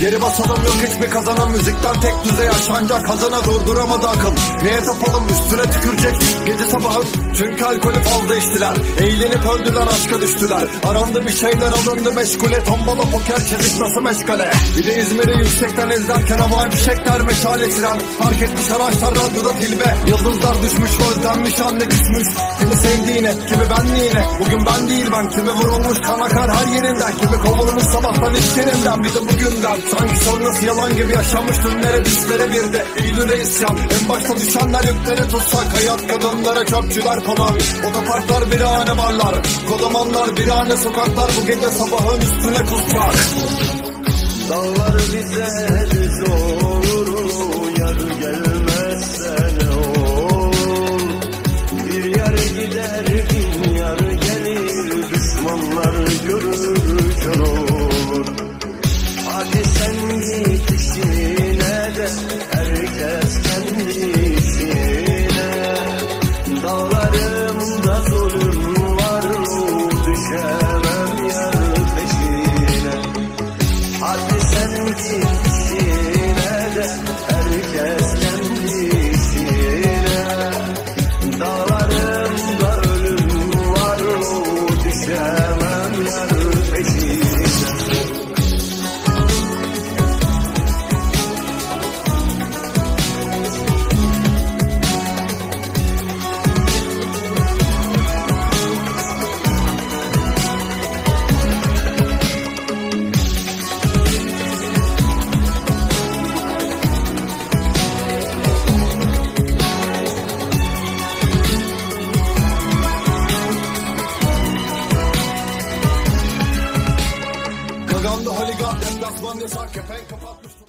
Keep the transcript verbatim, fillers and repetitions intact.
Geri basalım, yok hiçbir kazanan. Müzikten tek düzey aşancak kazana durduramadı akıl. Neye tapalım, üstüne tükürecek gece sabahın. Çünkü alkolü fazla içtiler. Eğlenip öldüler, aşka düştüler. Arandı bir şeyler, alındı meşgule. Tombala, poker, çezik nasıl meşgale. Bir de İzmir'i yüksekten izlerken havai fişekler, meşale siren. Fark etmiş araçlar radyoda tilbe. Yıldızlar düşmüş, özlenmiş, anne küsmüş. Kimi sevdiğine, kimi benliğine. Bugün ben değil ben, kimi vurulmuş kan akar her yerinden. Kimi kovulmuş sabahtan iş yerinden, bir de bugünden. Sanki sonrası yalan gibi yaşanmış dünlere, dislere bir de Eylül'e isyan. En başta düşenler yüklere tutsak. Hayat kadınlara, çöpçüler falan. Otoparklar birahane barlar. Kodamanlar birahane sokaklar. Bu gece sabahın üstüne kusmak. Dağlar bize düz olur, yar gelmezse ne olur? Bir yar gider, bin yar gelir, düşmanlar görür kör olur. Hadi sen git işine de, herkes kendi işine. Dağlarımda zulüm var, düşemem yar peşine. Hadi sen git işine de, herkes kendi işine. Dağlarımda ölüm var, düşemem yar peşine. Gaganda holigan, deplasman yasak, kepenk kapatmış.